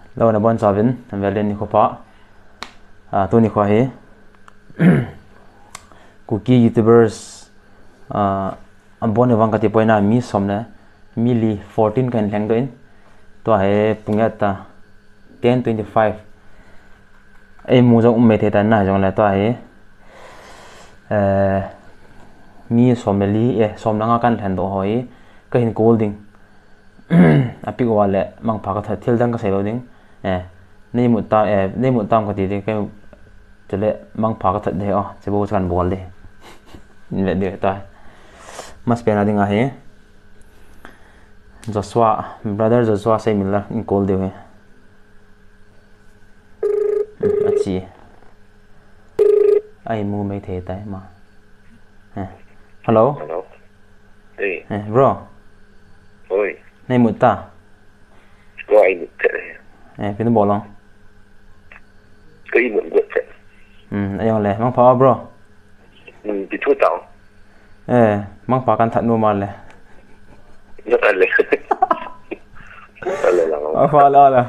Lo na bon savin velen ni khopa tu ni kho he cookie youtubers ambon wang kati poina mi somna mili 14 kan leng doin to he pungata 10:25 ai mu jong me the ta na jong la to he mi someli somna nga kan than do hoi ka hin golding api wale mang pha ka thil dang ka sei lo ding nei mu tam ka ti de ka chele mang pha ka that de che bo chan bol de le de ta mas pena ding a he Joshua brother Joshua say mila in call de he achi ai mu mai the tai ma hello hey bro oi nei mu ta có ai pin bo long cái một vật chất ai le mang pha bro bị thua tàu mang pha kan that no mal le rất là lệ là pha la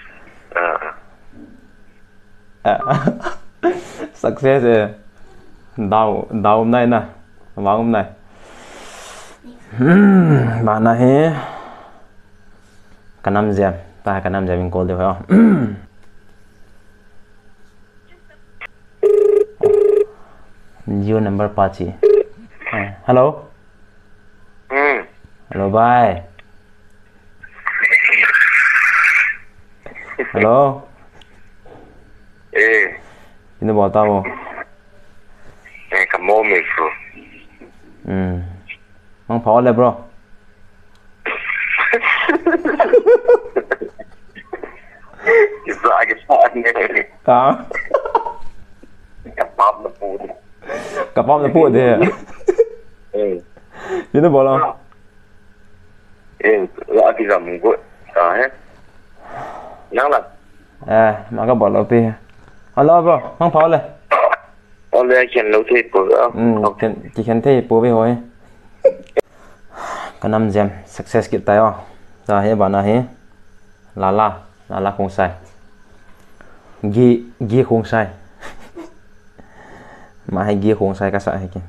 success đau hôm nay nè vào hôm nay bạn này he cả năm giờ ta cả năm giờ mình call được không your number party hello hello bye hello ini bawa tahu cảm ơn mình mang pháo lên bro Ra cái sao này đó cặp bom nó phụ cặp bom nó phụ thế ini bawa lo lại thì làm mình vội hết nhớ là mà các bạn lo pi hello bro mang pháo lên lên khen lâu thế bữa chỉ khen thế bữa về hồi cái năm gem success kita yo ra he bana he lala không sai gi không sai mà hay gi không sai cái sai hay kia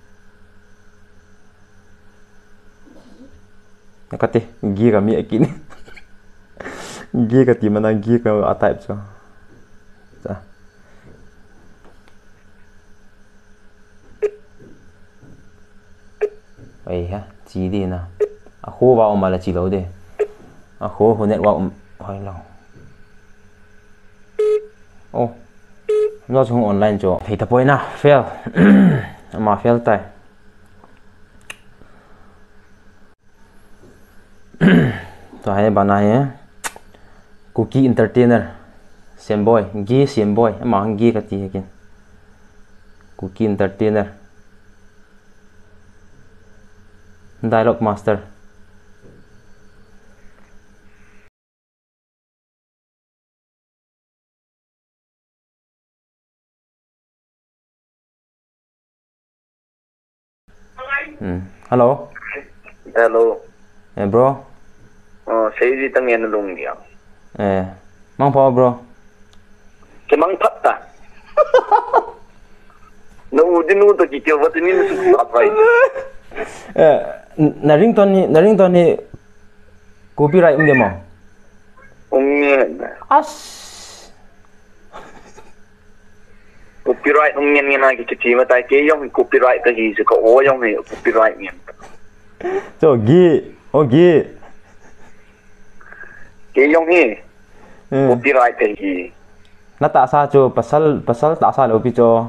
cái gì gi cái miệng kín gi cái gì mà đang gi cái type cho vậy ha chỉ đi nào khô vào mà là chỉ lâu đi khô hồi nãy vào hỏi lòng nó trong online cho thì tập na fail mà fail tay to hai bạn này cookie entertainer sim boy mà gi cái gì kia cookie entertainer dialogue master hello bro xây gì tăng nhiên luôn nhỉ mang phao bro cái mang thắt ta nó udah tuh kita buat ini susah vậy na ringtone ni copyright dia mau copyright nghe này cái gì mà tại cái giống copyright cái gì sẽ có giống này copyright nghe cho gi cái giống này copyright cái gì na ta sa cho pasal ta sa lo pi cho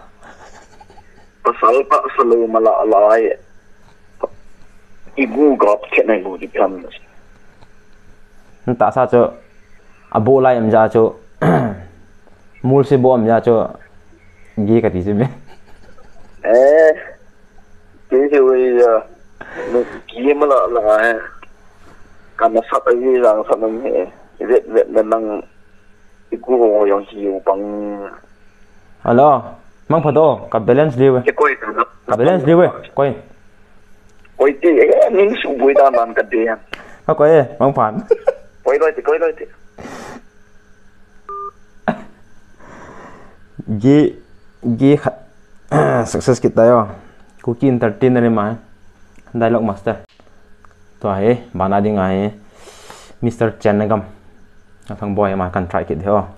pasal mà lại ibu gop cái này bu di kan ta sa cho abo lai am ja cho mul se bo am ja cho gi ka ti se me cái gì nó kia mà là cái nó sắp cái rằng sắp nó nghe việc năng ibu hồ yang chiu bằng hello mang photo ka balance liwe ka balance liwe coi thì những sự vui ta làm cái gì coi mang phản coi rồi thì G success kita yo cookie entertainer ma dialogue master to hai bana ding ai Mr. Chenagam thằng boy mà cần try kit theo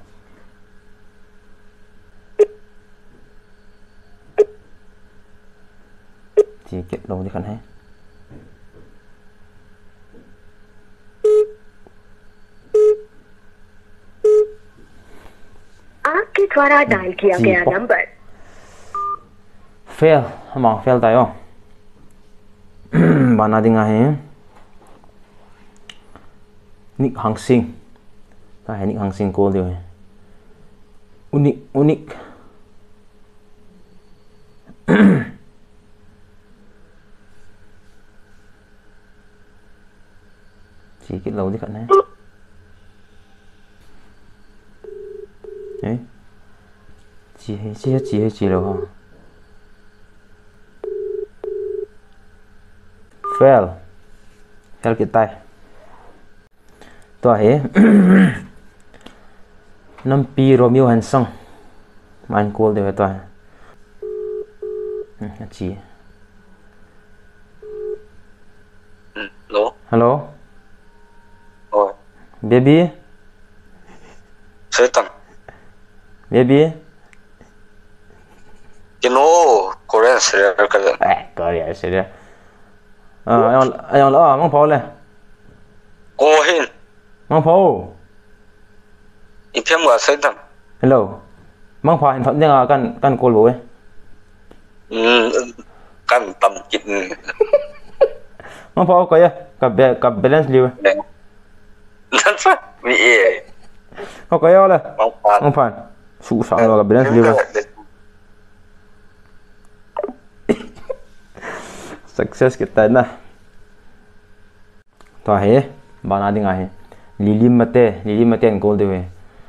chỉ kit đâu đi cần hay आपके द्वारा dial किया गया number fail mà fail tayo bana ding ai Nick Hang Sing ta hai Nick Hang Sing call điều unik chỉ cái lâu đi cận này ấy chỉ lâu không fail cái tay to hệ năm pi Romeo Hanson man call điều to chỉ hello baby Satan baby Korean serial Korean serial anh lo mong phô lên Kohin mong phô 이편 뭐 Satan hello mong phô hình phẩm tiếng căn call bố ấy căn tầm chịt mong phô coi cặp balance liu นั่นฟะมี không có là không phải sụ sạo rồi gặp balance liu success kita na to he bana ding ai lili mate en goal dewe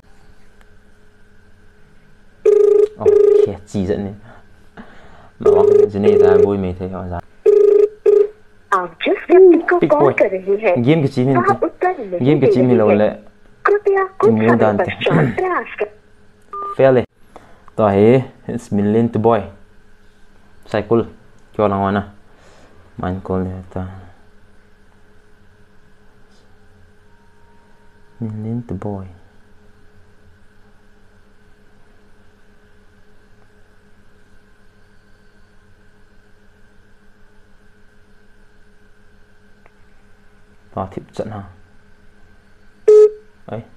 okay chỉ dẫn đi nó cái này ta vui mày thấy họ ra आप जिस व्यक्ति को कॉल कर रहे हैं game cái chim आप उत्तर नहीं game cái chim दे lâu रहे lệ हैं। कृपया कुछ Immune समय dante. पश्चात प्रयास करें। fail to he it's million to boy cycle cho lang wana man call ta million to boy to thiệp trận ha ấy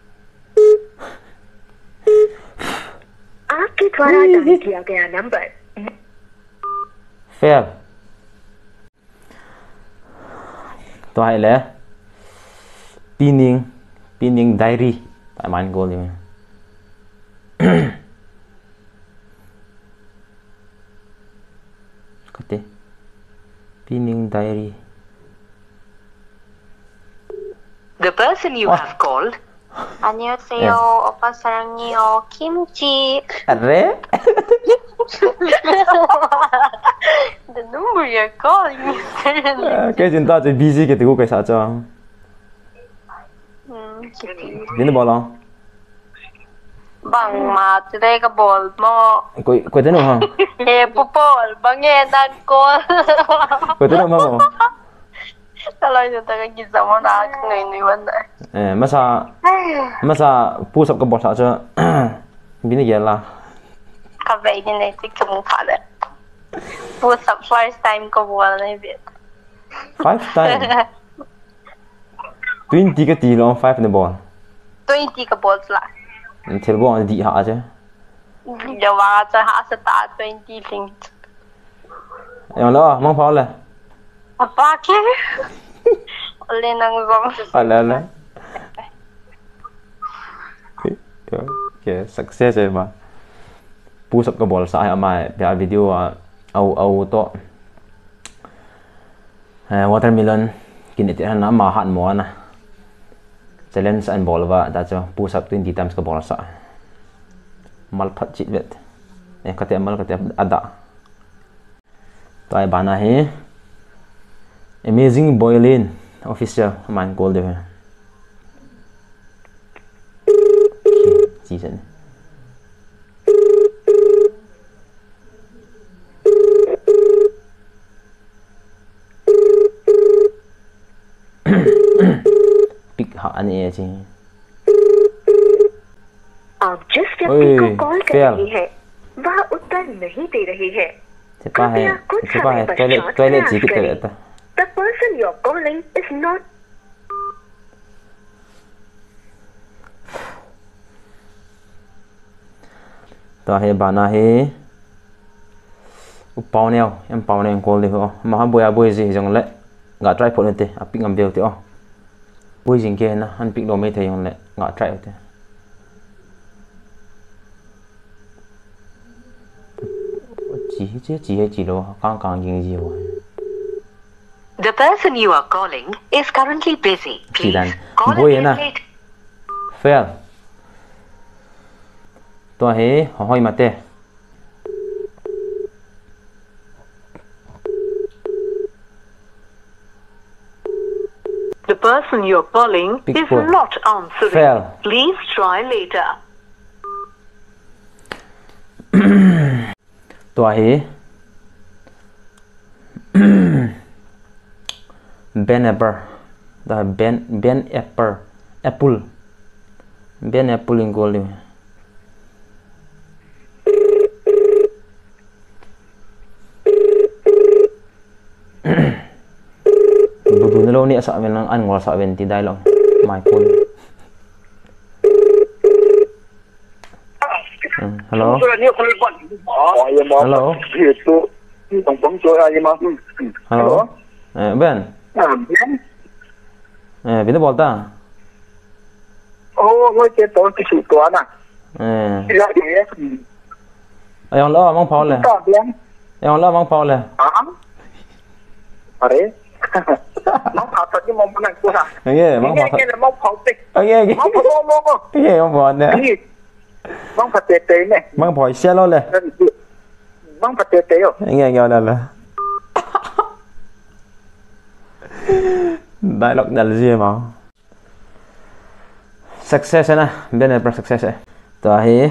आपके द्वारा डायल किया गया number fail to hay lẽ pinning diary tại man goal đi có thể pinning diary The person you have called 안녕하세요. 오빠 사랑해요. 김치. Arre The number you're calling is currently. cái chúng ta chỉ busy cái thứ cái sao cho đến bao lâu Bang ma today ka ball mo. quay tới đâu hả Eh pupol bangé dan call. quay tới đâu mà Talay na taga gisa mo na ngayon ni Wanda. masa push up cái bot sao cho binigyan la Kabay din na ito kumukha na. What's up first time ko ball na bit. 5 time 20 cái tỷ long 5 the ball 20 ka balls la. theo ball đi hạ chứ Jawa sa ha sa ta 20 thing. em lo mong pháo là Apa ke? Oleh nang zong. ala okay success rồi mà push up cái ball sai mà cái video au to watermelon kini ti na ma han mo na challenge and ball wa da cho push up 20 times cái ball sa mal phat chit vet kate mal kate ada tai bana he amazing boylin official man goal de season ये जी आप जिस व्यक्ति को कॉल कर रही है वह उत्तर नहीं दे रही है छिपा है टॉयलेट टॉयलेट जी कितने रहता The person you're calling is not तो है बाना है upau neo em pau neo call đi ho mà ham bôi gì giống lệ ngã trai phụ lên tê à pick ngầm bèo tê o bôi gì kia na han pick đồ mấy thầy giống lệ ngã trai tê chỉ hay chỉ đồ càng càng gì gì rồi. The person you are calling is currently busy. Please call again later. Fail. Tôi hãy hỏi mà tê. The person you're calling is not answering. Fail. Please try later. Tôi hãy Ben Apple, the Ben Apple in gold. Budu nelo ni asa men an ngol sa ben ti dai long my phone. Hello. Hello. Hello. Ben. Biết bảo ta. Ngôi chế tối cái sự toán à. Anh lo mong phao lên. Anh lo mong phao lên. Đấy. Mong phao thật nhưng mong này quá. Nghe mong phao. Nghe là mong phao tịch. Nghe. Mong phao. Nghe mong phao nè. Mong phao tệ tệ này. Mong phao xe lo lên. Mong phao tệ tệ rồi. Nghe là. Đại lộc là gì mà success nè bên này success to hi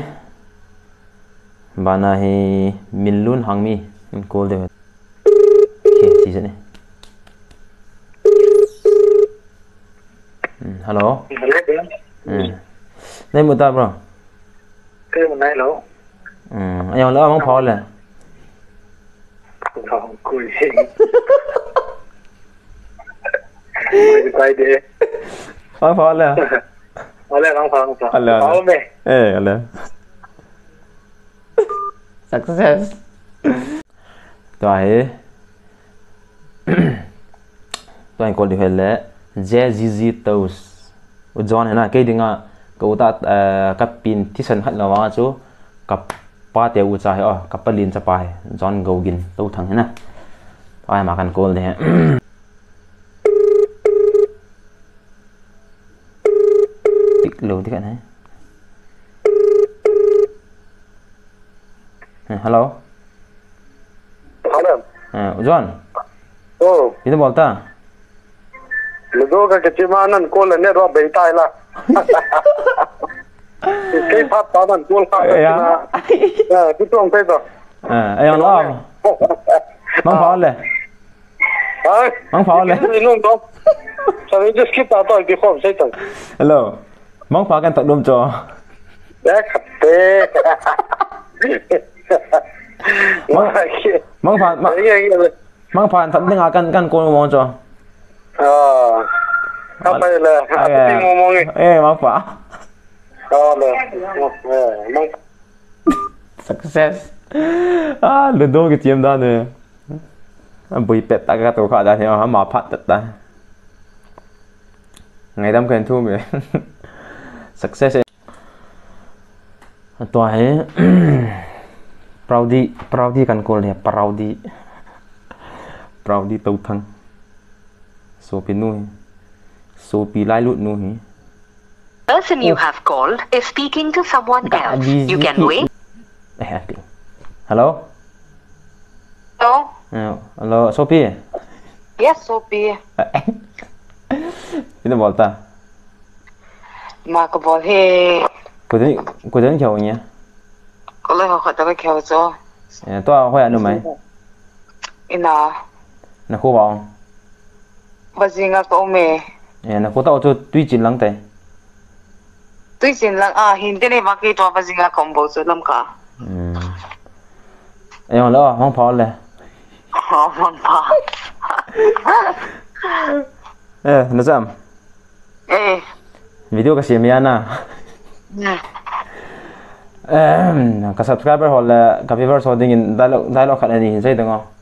bana hi milun hangmi call de okay gì này hello đây một ta bro cái một này lỗ anh lỡ mong phò là không cười quay đi mong phò là mong phò mẹ success tôi còn đi về lẽ JZZ toast John है ना cái đinh à cậu ta cặp pin thi sân hết là mà chú cặp ba tiêu u trái cặp ba liên chắp bài John Goggin tàu thằng है na ai mà cần call đấy tích lâu thế này hello John itu bảo ta Ludo ka kechimanan ko la ne ro be tai la cái phát tao đang cuốn phát cái tuồng thế rồi anh lo mong pháo lên mong pháo lên sao đi just keep tao tôi cái không sai tao hello mong pháoกันตกลมจอ đấy khập tê mong pháo thật tiếngกันcô mong cho không phải là tiếng mong nghe mong pháo đó là mong success lần đầu cái tiệm đó nè bùi pet ta cái tổ khá đã thì mà phát tất ta ngày đâm khen thu mình success tôi ấy proudi kan call ya proudi tàu thăng sopi lai lut nuôi The person you have called is speaking to someone else. You can wait. Hello. Hello, Sophie. Yes, Sophie. Ini bảo ta. Mà có bảo he. Cô đến chào nhé. Có lẽ họ khỏi ta cái khéo cho. Tôi hỏi anh mày. Ina. Nó khô bảo. Bà gì ngạc tao mẹ. Nó khô tao cho tuy chín lắng tay. tôi xin là hiện tại này mà cái trò bây giờ không bao giờ làm cả em lo không phòเลย không phò nó sao video cái gì mà na cái subscriber hoặc là cái viewers họ định dialog cái này hình dung không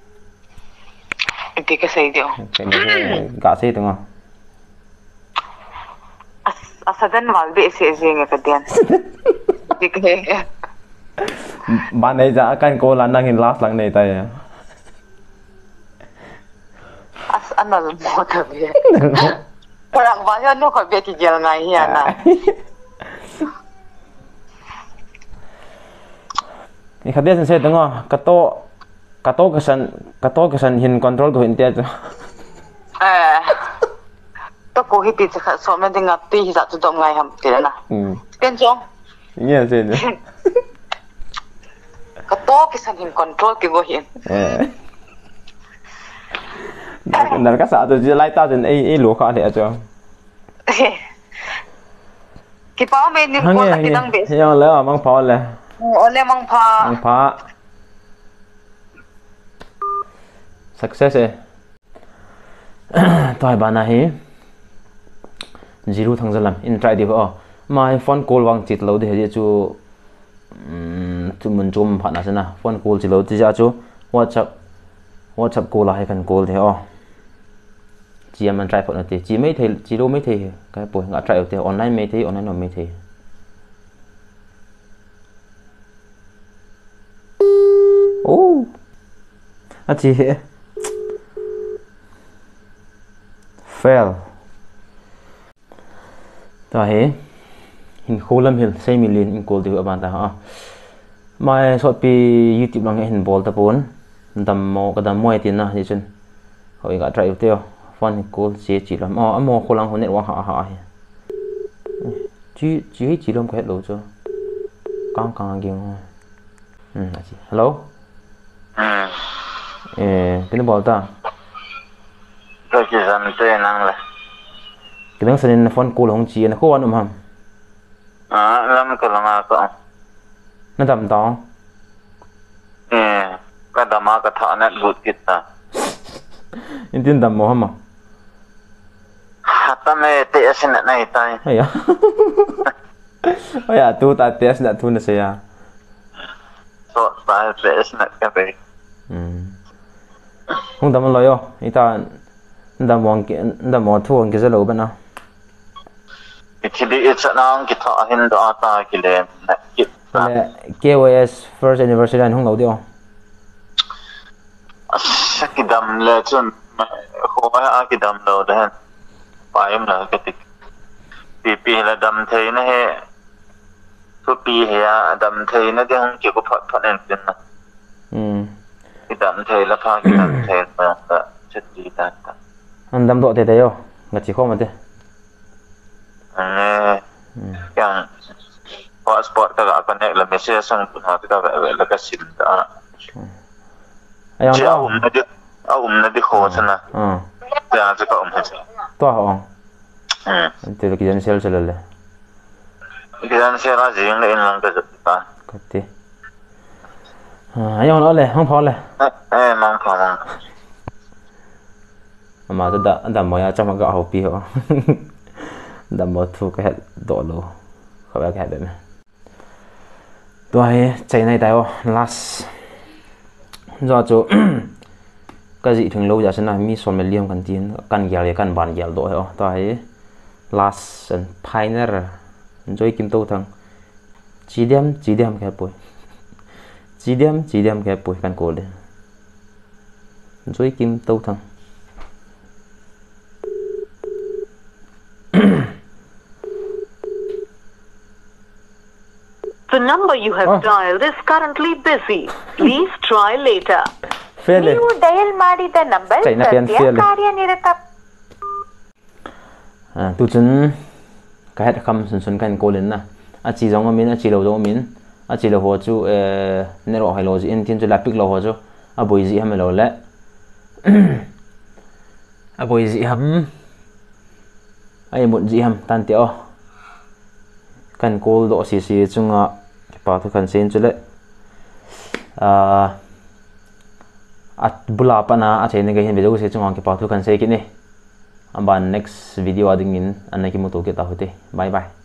thì cái gì đó cái gì đúng không asadan mal be se zinga ka dian dikhe bạn này dạ kan cô là năng hình last lang này tay anal mo ta be parang ba yan no ka be ki gel ngai hiya na ni khadya sen se tungo kato kasan hin control to hin tia to ko hi ti cha so me ding ap ti hi za tu dom ngai ham ti na ken chong nghe sen ka to ki san hin control ki go hin dan ka sa to ji lai ta den ai lo kha de cho ki pa me ni ko ta ki dang be yang le mang pha le ole mang pha success toy bana hi zero thang zalam in try di ko my phone call wang chit lo de he chu mun chum phana sana phone call chi lo ti ja chu whatsapp call la kan call the chi am try phone ti chi mấy thei chi lo mấy thei cái bồi ngã try te online mấy thei online no mấy thei chị fail ta he hin kholam hil 6 million in call tu aban ta ha mai sot pi youtube lang hin bol ta pon dam mo ka dam moi tin na ni chun hoi ga try teo phone call che chi lam mo kholang ho net wa ha chi lam ka lo cho kang gyeng hello cái nó bảo ta tôi chỉ dám chơi năng là cái nó sẽ phone call không chỉ nó khó ăn không làm cái là có nó đầm to cái đầm cái thọ nó gút kita in tin đầm mò hả hatta me te asin này tay ai à tu ta test đã tu nó sẽ so ta te asin cái về không đâm lời ô, người ta đâm mòn thua cái gì lâu bên nào? Cái đi ít sao cái thọ hình đó ta cái lem KOS first anniversary anh không lâu đi không? Cái đầm là chun hoa cái đầm đâu đấy, phải không là cái pi là đầm thấy nó he, số pi he đầm thấy nó đi không chịu có phật anh tin mà. Cái đầm thầy là pha cái đầm thầy mà chất gì ta anh đầm độ thế đấy không? Ngặt chỉ không mà thế yang passport các bạn này là message sang pun hati ta vậy là cái sim ta ayang nó đi khó sana yaจะcó hết to hả thế là cái dân sale saleเลย cái dân sale là gì nên là cái gì ta cái gì ayang nóเลยkhông phòเลย mang phò mà tôi đã mới cho mà gạo hộp pi hả đã mới thu cái độ lô không phải cái đấy tôi chạy này tại last do chỗ cái gì thường lâu giờ sẽ làm mi son mê liêm cần tiền cần gel cần bàn gel độ hả tôi last and pioneer enjoy kim tô thằng chỉ điểm cái bồi chỉ điểm cái bồi cần cố lên enjoy kim tô thằng The number you have dialed is currently busy. Please try later. ನೀವು dial ಮಾಡಿದ number ಸದ್ಯ ಕಾರ್ಯನಿರತ. Tu chân cái hết khăm xuân cái cô lên na. Chỉ giống mình, chỉ lâu giống mình. Chỉ lâu hồ chú nè rồi hay lâu gì in tiên chú lại pick lâu hồ chú. Bồi gì ham lâu lẽ. Bồi gì ham. Ai muốn gì ham tan tiểu. kan call do si chunga ki pa thu kan sen chule at bula pana a chen ga hin video se chunga ki pa thu kan se ki ni amban next video ading in anaki mo to ke ta hote bye bye.